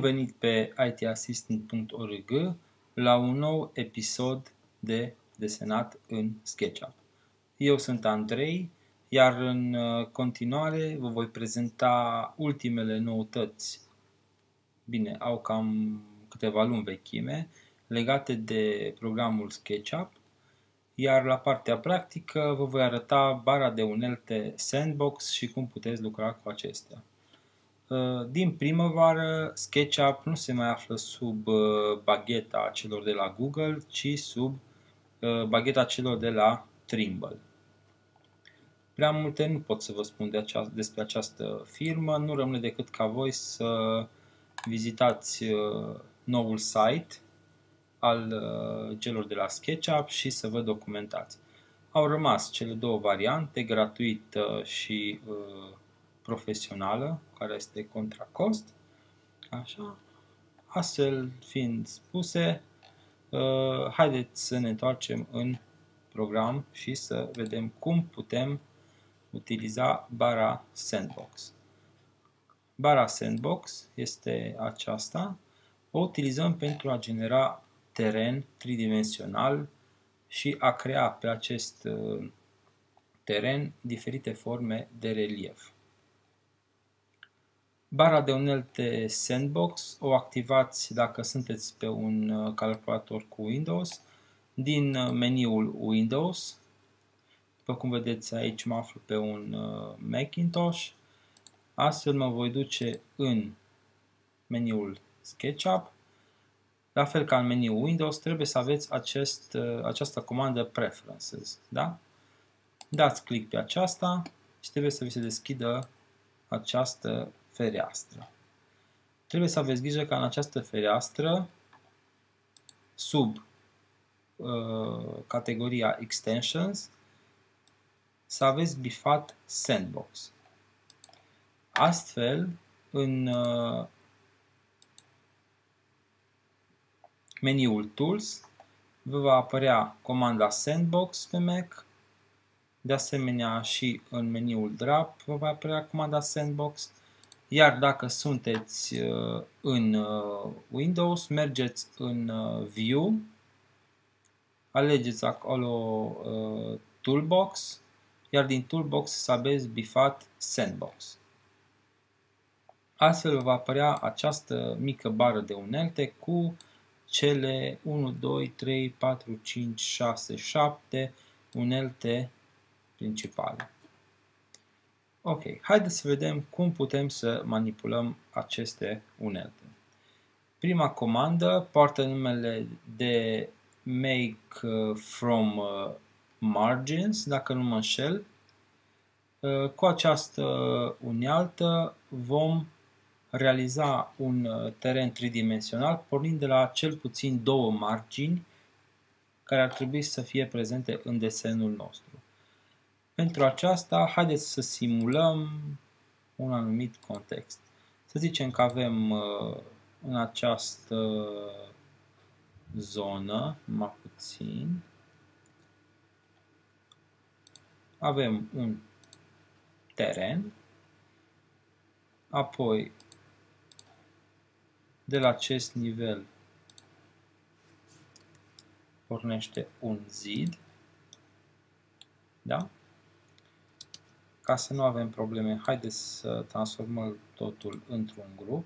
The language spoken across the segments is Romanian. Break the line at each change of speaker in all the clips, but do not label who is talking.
venit pe itassistant.org la un nou episod de desenat în SketchUp. Eu sunt Andrei, iar în continuare vă voi prezenta ultimele noutăți. Bine, au cam câteva luni vechime legate de programul SketchUp, iar la partea practică vă voi arăta bara de unelte Sandbox și cum puteți lucra cu acestea. Din primăvară, SketchUp nu se mai află sub bagheta celor de la Google, ci sub bagheta celor de la Trimble. Prea multe nu pot să vă spun despre această firmă, nu rămâne decât ca voi să vizitați noul site al celor de la SketchUp și să vă documentați. Au rămas cele două variante, gratuită și profesională, care este contra cost. Așa. Astfel fiind spuse, haideți să ne întoarcem în program și să vedem cum putem utiliza bara Sandbox. Bara Sandbox este aceasta. O utilizăm pentru a genera teren tridimensional și a crea pe acest teren diferite forme de relief. Bara de unelte Sandbox o activați dacă sunteți pe un calculator cu Windows din meniul Windows. După cum vedeți aici mă aflu pe un Macintosh. Astfel mă voi duce în meniul SketchUp. La fel ca în meniul Windows trebuie să aveți această comandă Preferences. Da? Dați click pe aceasta și trebuie să vi se deschidă această fereastră. Trebuie să aveți grijă ca în această fereastră, sub categoria Extensions, să aveți bifat Sandbox. Astfel, în meniul Tools, vă va apărea comanda Sandbox pe Mac. De asemenea, și în meniul Drop vă va apărea comanda Sandbox. Iar dacă sunteți în Windows, mergeți în View, alegeți acolo Toolbox, iar din Toolbox să aveți bifat Sandbox. Astfel va apărea această mică bară de unelte cu cele 1, 2, 3, 4, 5, 6, 7 unelte principale. Ok, haideți să vedem cum putem să manipulăm aceste unelte. Prima comandă poartă numele de Make from Margins, dacă nu mă înșel. Cu această unealtă vom realiza un teren tridimensional pornind de la cel puțin două margini care ar trebui să fie prezente în desenul nostru. Pentru aceasta, haideți să simulăm un anumit context. Să zicem că avem în această zonă, mai puțin, avem un teren, apoi de la acest nivel pornește un zid, da? Ca să nu avem probleme, haideți să transformăm totul într-un grup.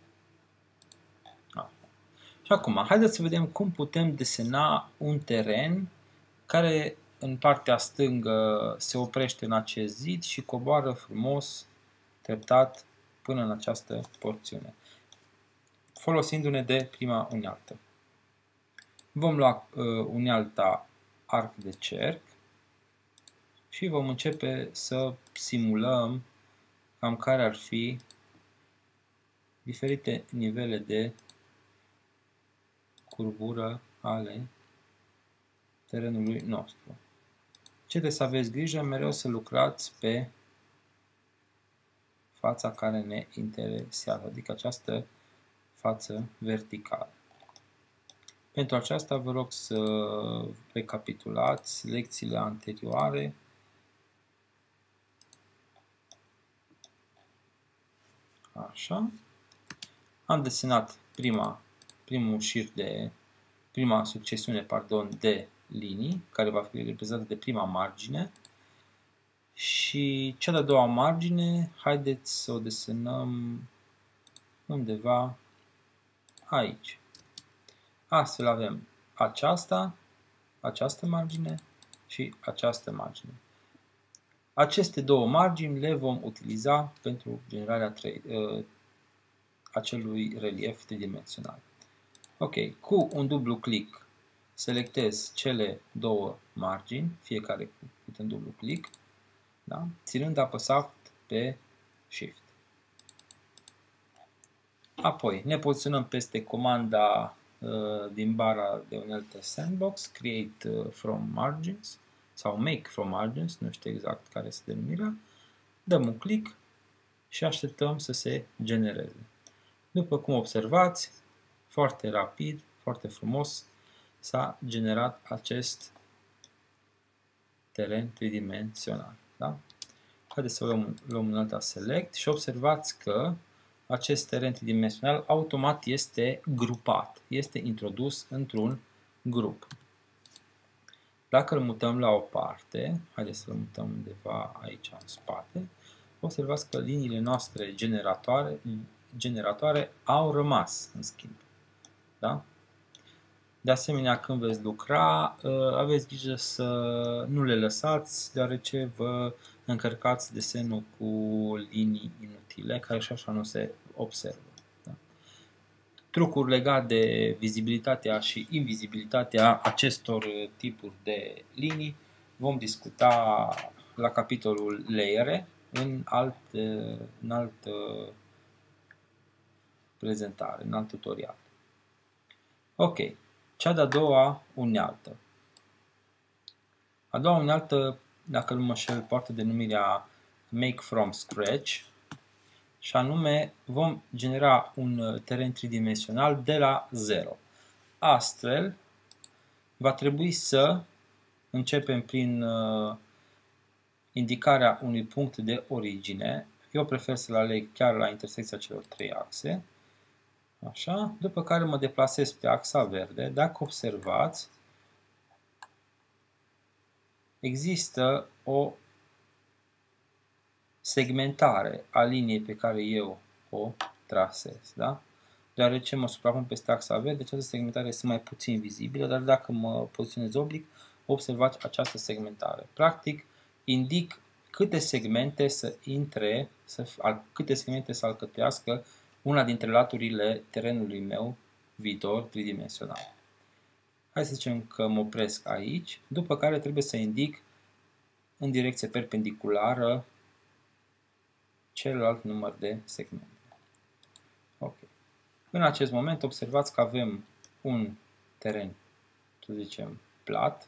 Și acum, haideți să vedem cum putem desena un teren care în partea stângă se oprește în acest zid și coboară frumos, treptat, până în această porțiune, folosindu-ne de prima unealtă. Vom lua unealta arc de cerc și vom începe să simulăm cam care ar fi diferite nivele de curvură ale terenului nostru. Ce trebuie să aveți grijă? Mereu să lucrați pe fața care ne interesează, adică această față verticală. Pentru aceasta vă rog să recapitulați lecțiile anterioare. Așa. Am desenat prima succesiune de linii, care va fi reprezentată de prima margine. Și cea de-a doua margine, haideți să o desenăm undeva aici. Astfel avem această margine și această margine. Aceste două margini le vom utiliza pentru generarea acelui relief tridimensional. Ok, cu un dublu click selectez cele două margini, fiecare cu un dublu click, da? Ținând apăsat pe Shift. Apoi ne poziționăm peste comanda din bara de unelte Sandbox, Create from Margins sau Make from Margins, nu știu exact care este denumirea. Dăm un click și așteptăm să se genereze. După cum observați, foarte rapid, foarte frumos, s-a generat acest teren tridimensional. Da? Haideți să luăm un alt Select și observați că acest teren tridimensional automat este grupat, este introdus într-un grup. Dacă îl mutăm la o parte, haideți să-l mutăm undeva aici în spate, observați că liniile noastre generatoare au rămas, în schimb. Da? De asemenea, când veți lucra, aveți grijă să nu le lăsați, deoarece vă încărcați desenul cu linii inutile, care și așa nu se observă. Da? Trucuri legate de vizibilitatea și invizibilitatea acestor tipuri de linii vom discuta la capitolul layere în altă prezentare, în alt tutorial. Ok. Cea de-a doua unealtă. A doua unealtă, dacă nu mă înșel, poartă denumirea Make from Scratch și anume vom genera un teren tridimensional de la 0. Astfel, va trebui să începem prin indicarea unui punct de origine. Eu prefer să-l aleg chiar la intersecția celor trei axe. Așa, după care mă deplasez pe axa verde. Dacă observați, există o segmentare a liniei pe care eu o trasez. Da? Deoarece mă suprapun peste axa verde, această segmentare este mai puțin vizibilă, dar dacă mă poziționez oblic, observați această segmentare. Practic, indic câte segmente câte segmente să alcătuiască una dintre laturile terenului meu viitor tridimensional. Hai să zicem că mă opresc aici, după care trebuie să indic în direcție perpendiculară celălalt număr de segmente. Ok. În acest moment observați că avem un teren, să zicem, plat,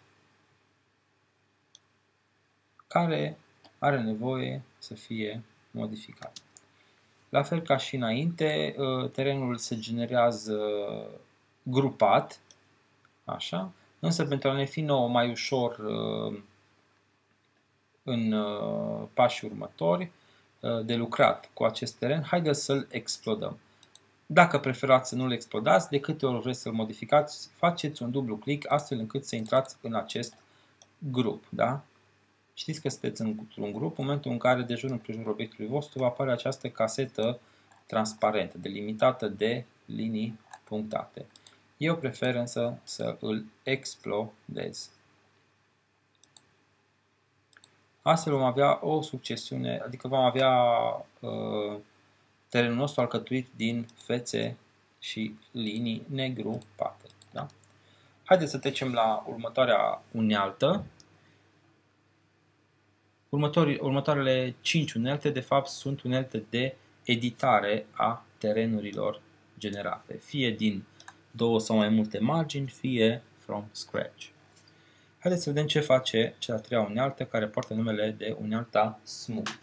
care are nevoie să fie modificat. La fel ca și înainte, terenul se generează grupat, așa, însă pentru a ne fi nouă mai ușor în pașii următori de lucrat cu acest teren, haideți să-l explodăm. Dacă preferați să nu-l explodați, de câte ori vreți să-l modificați, faceți un dublu click astfel încât să intrați în acest grup. Da? Știți că sunteți într-un grup, în momentul în care de jur împrejur obiectului vostru va apare această casetă transparentă, delimitată de linii punctate. Eu prefer însă să îl explodez. Astfel vom avea o succesiune, adică vom avea terenul nostru alcătuit din fețe și linii negrupate. Da? Haideți să trecem la următoarea unealtă. Următoarele 5 unelte, de fapt, sunt unelte de editare a terenurilor generate, fie din 2 sau mai multe margini, fie from scratch. Haideți să vedem ce face cea de-a treia unealtă, care poartă numele de unealta Smooth.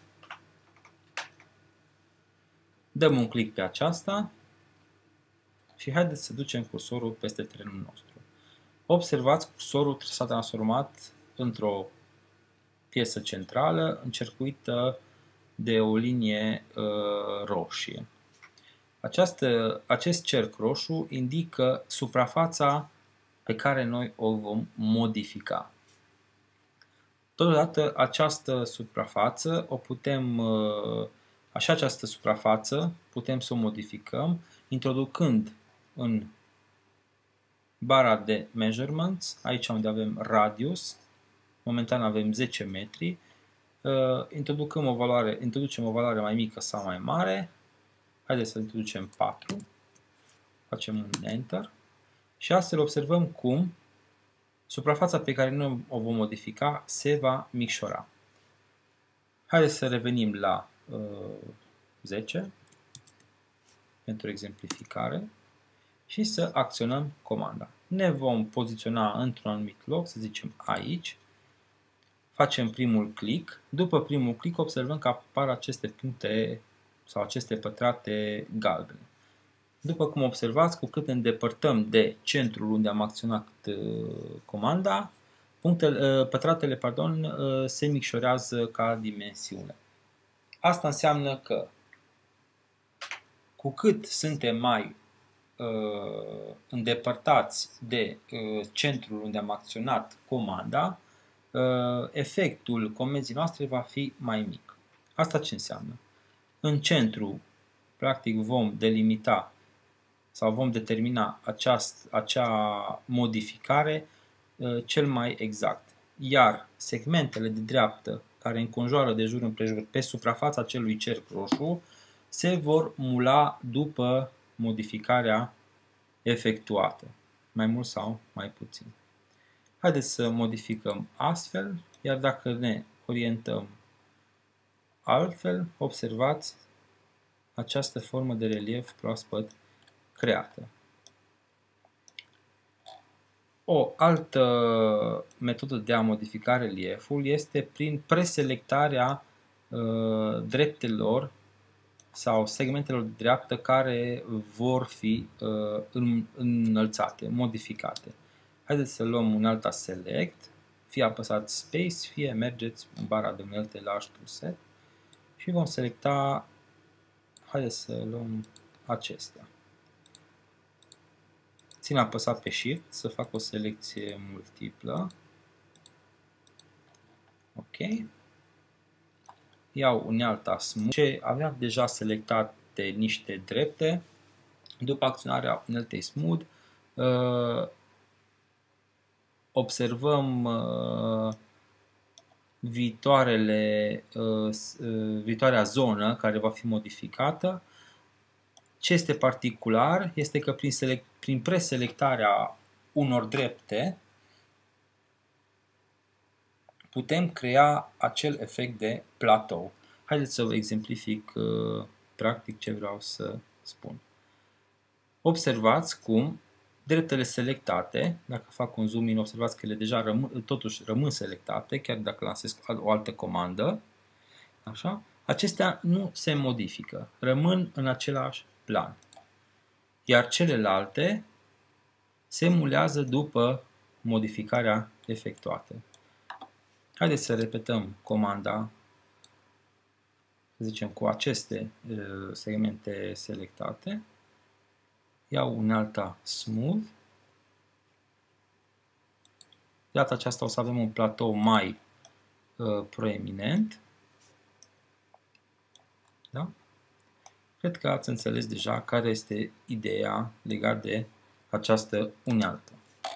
Dăm un click pe aceasta și haideți să ducem cursorul peste terenul nostru. Observați, cursorul s-a transformat într-o piesă centrală încercuită de o linie roșie. Acest cerc roșu indică suprafața pe care noi o vom modifica. Totodată această suprafață această suprafață putem să o modificăm introducând în bara de measurements, aici unde avem radius, momentan avem 10 metri, introducem o valoare mai mică sau mai mare. Haideți să introducem 4, facem un Enter și astfel observăm cum suprafața pe care noi o vom modifica se va micșora. Haideți să revenim la 10 pentru exemplificare și să acționăm comanda. Ne vom poziționa într-un anumit loc, să zicem aici, facem primul click, după primul click observăm că apar aceste puncte sau aceste pătrate galbene. După cum observați, cu cât ne îndepărtăm de centrul unde am acționat comanda, pătratele se micșorează ca dimensiune. Asta înseamnă că cu cât suntem mai îndepărtați de centrul unde am acționat comanda, efectul comenzii noastre va fi mai mic. Asta ce înseamnă? În centru, practic, vom delimita sau vom determina acea modificare cel mai exact. Iar segmentele de dreaptă care înconjoară de jur împrejur pe suprafața acelui cerc roșu se vor mula după modificarea efectuată, mai mult sau mai puțin. Haideți să modificăm astfel, iar dacă ne orientăm altfel, observați această formă de relief proaspăt creată. O altă metodă de a modifica relieful este prin preselectarea dreptelor sau segmentelor de dreaptă care vor fi înălțate, modificate. Haideți să luăm unealta Select, fie apăsați Space, fie mergeți în bara de unelte Large Toolset și vom selecta, haideți să luăm acestea. Țin apăsat pe Shift să fac o selecție multiplă. Ok. Iau unealta Smooth și aveam deja selectate niște drepte. După acționarea uneltei Smooth, observăm viitoarea zonă care va fi modificată. Ce este particular este că prin preselectarea unor drepte putem crea acel efect de platou. Haideți să vă exemplific practic ce vreau să spun. Observați cum dreptele selectate, dacă fac un zoom in, observați că ele deja totuși rămân selectate, chiar dacă lansez o altă comandă. Așa? Acestea nu se modifică, rămân în același plan. Iar celelalte se mulează după modificarea efectuată. Haideți să repetăm comanda, să zicem, cu aceste segmente selectate. Iau unealta Smooth. De data aceasta o să avem un platou mai proeminent. Da? Cred că ați înțeles deja care este ideea legată de această unealtă.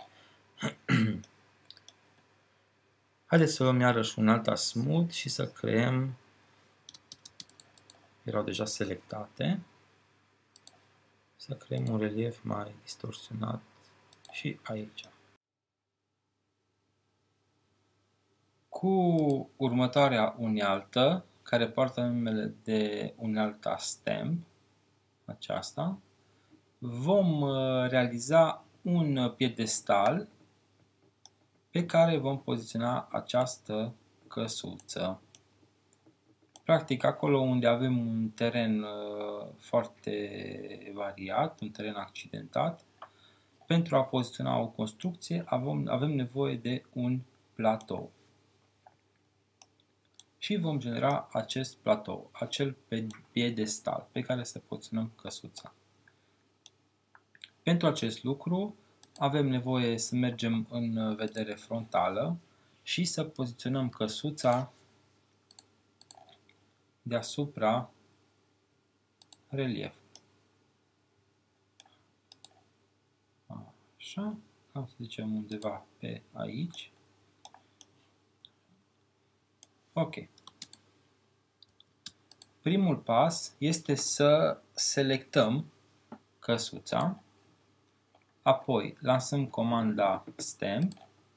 Haideți să luăm iarăși unealta Smooth și să creăm, erau deja selectate, să creăm un relief mai distorsionat și aici. Cu următoarea unealtă, care poartă numele de unealta Stamp, aceasta, vom realiza un piedestal pe care vom poziționa această căsuță. Practic, acolo unde avem un teren foarte variat, un teren accidentat, pentru a poziționa o construcție avem nevoie de un platou. și vom genera acest platou, acel piedestal pe care să poziționăm căsuța. Pentru acest lucru avem nevoie să mergem în vedere frontală și să poziționăm căsuța deasupra reliefului. Așa, am să zicem undeva pe aici. Ok. Primul pas este să selectăm căsuța, apoi lansăm comanda stamp.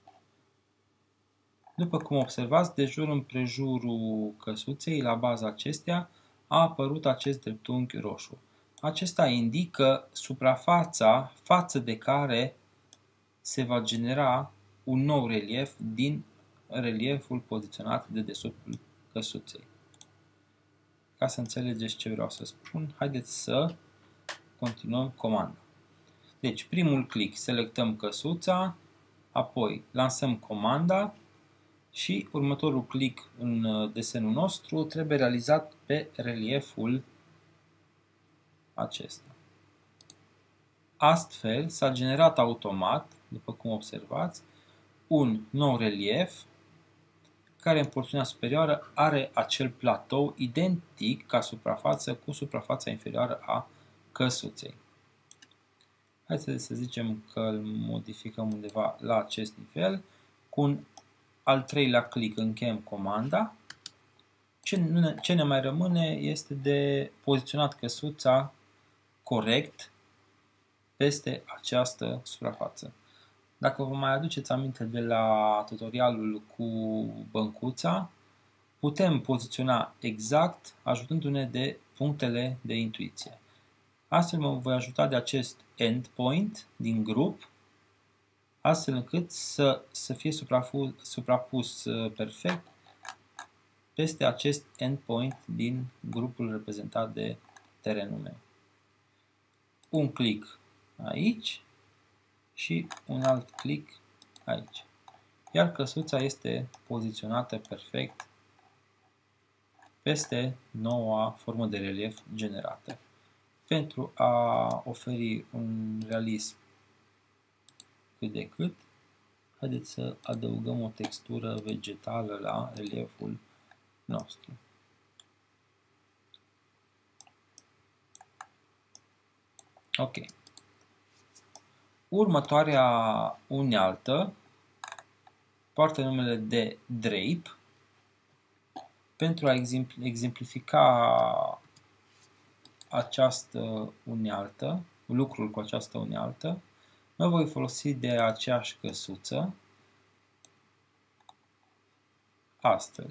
După cum observați, de jur împrejurul căsuței, la baza acesteia, a apărut acest dreptunghi roșu. Acesta indică suprafața față de care se va genera un nou relief din relieful poziționat de dedesubtul căsuței. Ca să înțelegeți ce vreau să spun, haideți să continuăm comanda. Deci, primul click, selectăm căsuța, apoi lansăm comanda și următorul click în desenul nostru trebuie realizat pe relieful acesta. Astfel, s-a generat automat, după cum observați, un nou relief care în porțiunea superioară are acel platou identic ca suprafață cu suprafața inferioară a căsuței. Haideți să zicem că îl modificăm undeva la acest nivel. Cu un al treilea click încheiem comanda. Ce ne mai rămâne este de poziționat căsuța corect peste această suprafață. Dacă vă mai aduceți aminte de la tutorialul cu băncuța, putem poziționa exact ajutându-ne de punctele de intuiție. Astfel mă voi ajuta de acest endpoint din grup, astfel încât să fie suprapus perfect peste acest endpoint din grupul reprezentat de terenul meu. Un click aici și un alt click aici. Iar căsuța este poziționată perfect peste noua formă de relief generată. Pentru a oferi un realism cât de cât, haideți să adăugăm o textură vegetală la relieful nostru. Ok. Următoarea unealtă poartă numele de drape. Pentru a exemplifica această unealtă, lucrul cu această unealtă, mă voi folosi de aceeași căsuță, astfel.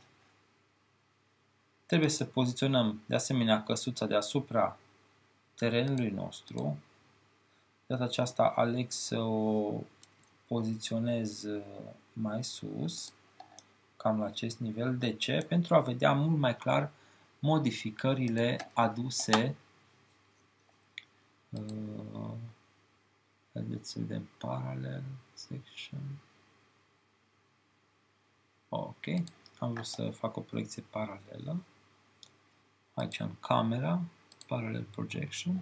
Trebuie să poziționăm de asemenea căsuța deasupra terenului nostru. De data aceasta aleg să o poziționez mai sus, cam la acest nivel. De ce? Pentru a vedea mult mai clar modificările aduse. Haideți să vedem parallel section. Ok, am vrut să fac o proiecție paralelă. Aici în camera, parallel projection.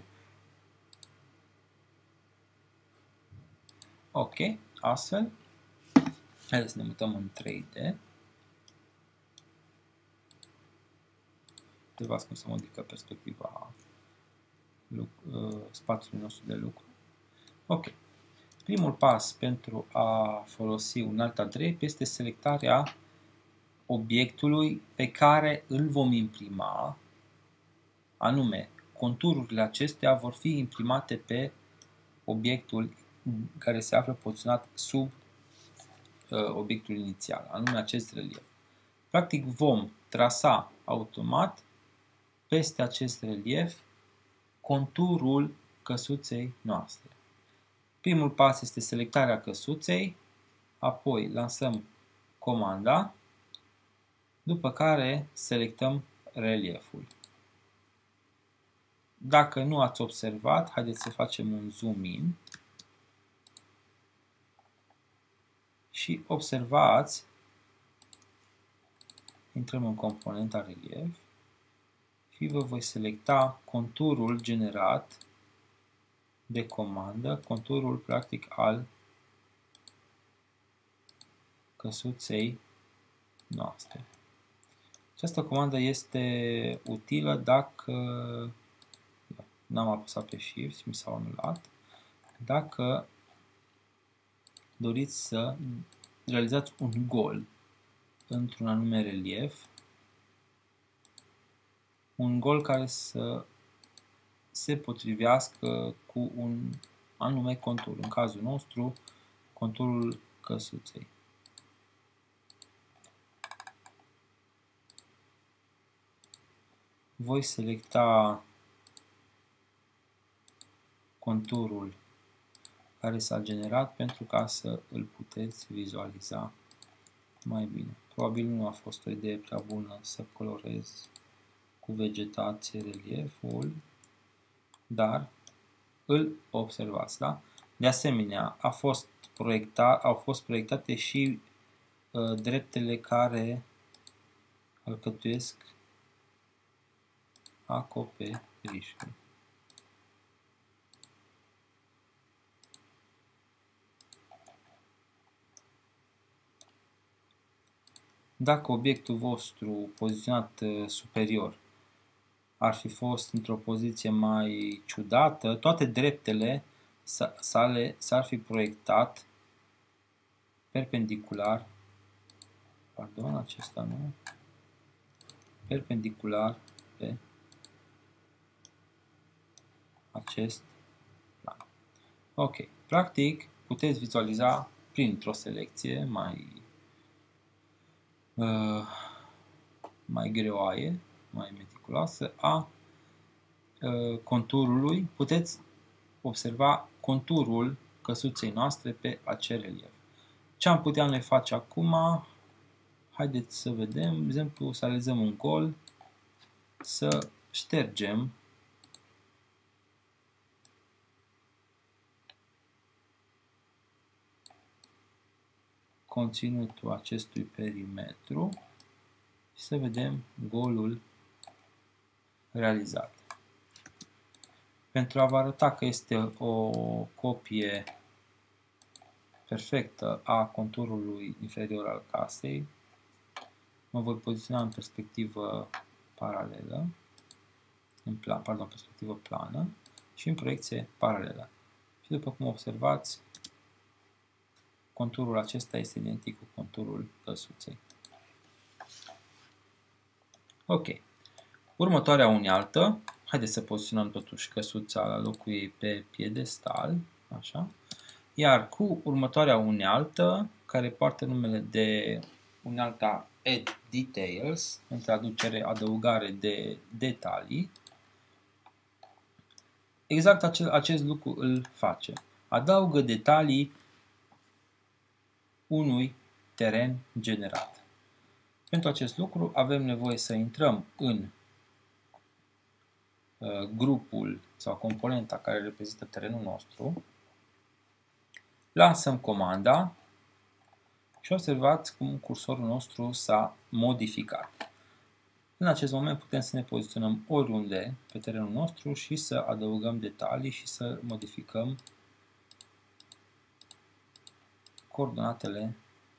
Ok, astfel. Haideți să ne mutăm în 3D. Observați cum se modifică perspectiva spațiului nostru de lucru. Ok. Primul pas pentru a folosi un alt drape este selectarea obiectului pe care îl vom imprima, anume contururile acestea vor fi imprimate pe obiectul care se află poziționat sub obiectul inițial, anume acest relief. Practic vom trasa automat peste acest relief conturul căsuței noastre. Primul pas este selectarea căsuței, apoi lansăm comanda, după care selectăm relieful. Dacă nu ați observat, haideți să facem un zoom in și observați intrăm în componenta relief și vă voi selecta conturul generat de comandă, conturul practic al căsuței noastre. Această comandă este utilă dacă n-am apăsat pe Shift și mi s-a anulat. Dacă doriți să realizați un gol într-un anume relief, un gol care să se potrivească cu un anume contur, în cazul nostru conturul căsuței. Voi selecta conturul care s-a generat pentru ca să îl puteți vizualiza mai bine. Probabil nu a fost o idee prea bună să colorez cu vegetație relieful, dar îl observați, da? De asemenea, au fost proiectate și dreptele care alcătuiesc acoperișul. Dacă obiectul vostru poziționat superior ar fi fost într-o poziție mai ciudată, toate dreptele sale s-ar fi proiectat perpendicular, pardon, acesta nu, perpendicular pe acest plan. Ok, practic puteți vizualiza printr-o selecție mai greoaie, mai meticuloasă a conturului, puteți observa conturul căsuței noastre pe acel relief. Ce am putea noi face acum? Haideți să vedem, de exemplu, să realizăm un gol, să ștergem conținutul acestui perimetru și să vedem golul realizat. Pentru a vă arăta că este o copie perfectă a conturului inferior al casei, mă voi poziționa în perspectivă paralelă, perspectivă plană și în proiecție paralelă. Și după cum observați, conturul acesta este identic cu conturul căsuței. Ok. Următoarea unealtă, haideți să poziționăm totuși căsuța la locul ei pe piedestal, așa. Iar cu următoarea unealtă, care poartă numele de unealta Add Details, în traducere adăugare de detalii, exact acest lucru îl face. Adaugă detalii unui teren generat. Pentru acest lucru avem nevoie să intrăm în grupul sau componenta care reprezintă terenul nostru, lansăm comanda și observați cum cursorul nostru s-a modificat. În acest moment putem să ne poziționăm oriunde pe terenul nostru și să adăugăm detalii și să modificăm coordonatele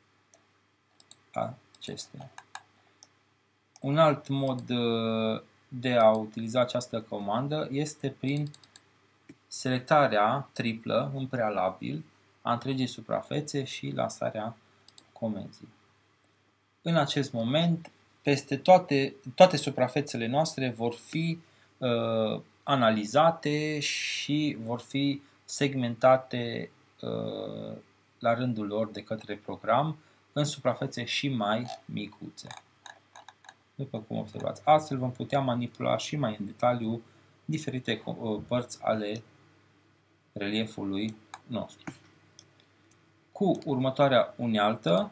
acestea. Un alt mod de a utiliza această comandă este prin selectarea triplă în prealabil a întregii suprafețe și lansarea comenzii. În acest moment, peste toate suprafețele noastre vor fi analizate și vor fi segmentate la rândul lor de către program în suprafețe și mai micuțe. După cum observați, astfel vom putea manipula și mai în detaliu diferite părți ale reliefului nostru. Cu următoarea unealtă,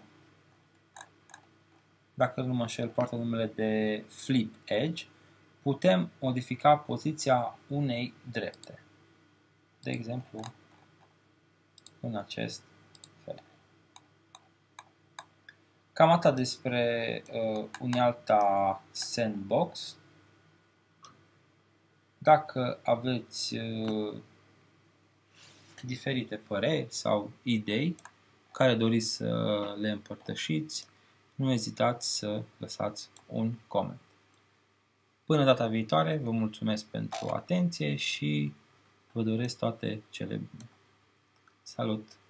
dacă nu mă înșel, poartă numele de Flip Edge, putem modifica poziția unei drepte. De exemplu, în acest fel. Cam atât despre unealta Sandbox. Dacă aveți diferite păreri sau idei care doriți să le împărtășiți, nu ezitați să lăsați un coment. Până data viitoare, vă mulțumesc pentru atenție și vă doresc toate cele bune. Salut!